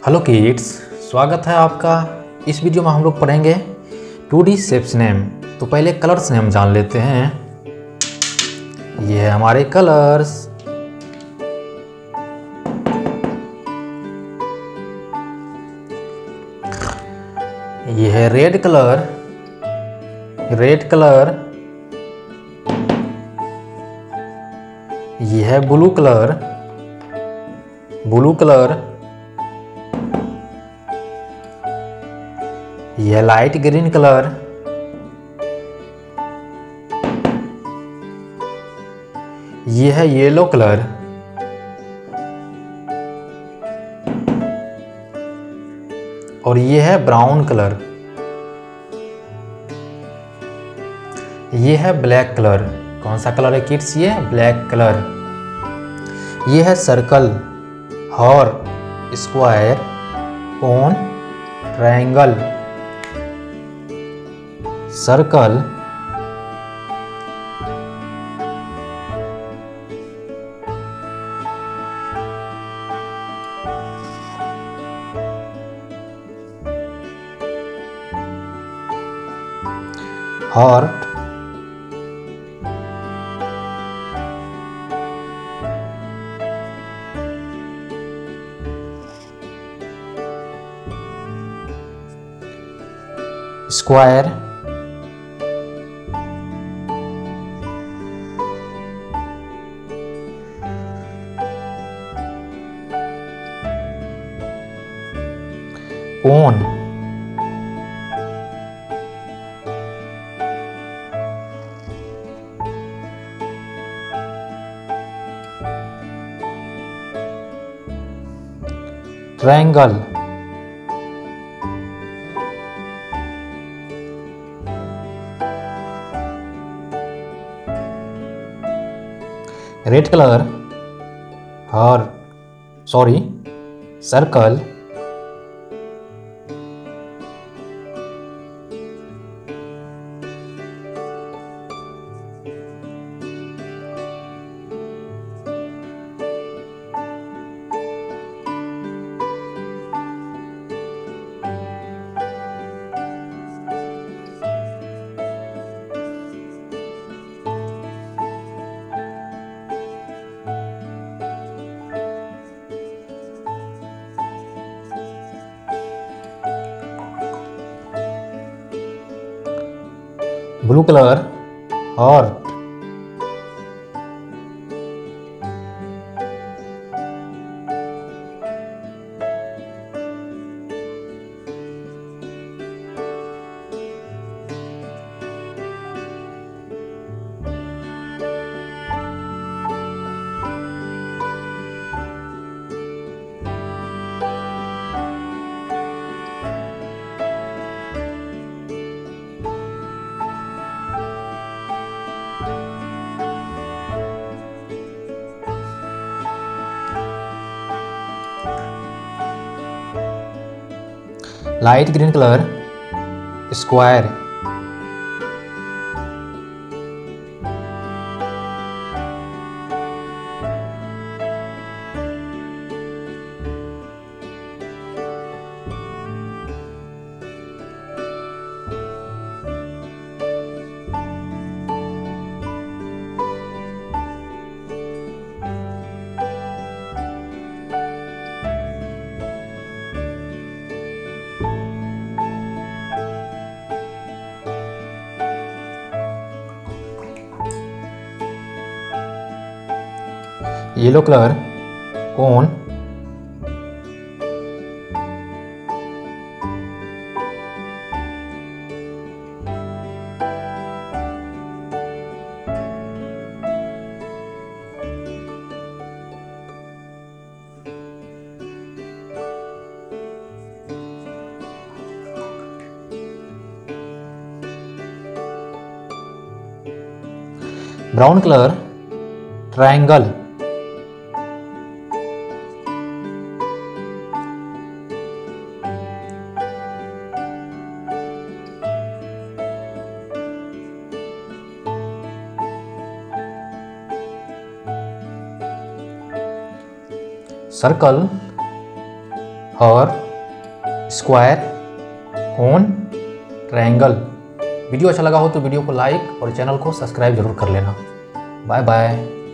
Hello kids, स्वागत है आपका। इस वीडियो में हम लोग पढ़ेंगे 2D शेप्स नेम। तो पहले कलर्स नेम जान लेते हैं। ये है हमारे कलर्स। ये है रेड कलर, रेड कलर। ये है ब्लू कलर, ब्लू कलर। यह लाइट ग्रीन कलर, यह है येलो कलर, और यह है ब्राउन कलर, यह है ब्लैक कलर। कौन सा कलर है किड्स? ये ब्लैक कलर। यह है circle, heart, square, cone, triangle. Circle, heart, square, cone, triangle, red colour, circle, blue colour, heart, light green colour, square, yellow colour, cone, brown colour, triangle, circle, heart, square, cone, triangle. Video अच्छा लगा हो तो video को like और channel को subscribe जरूर कर लेना। Bye bye.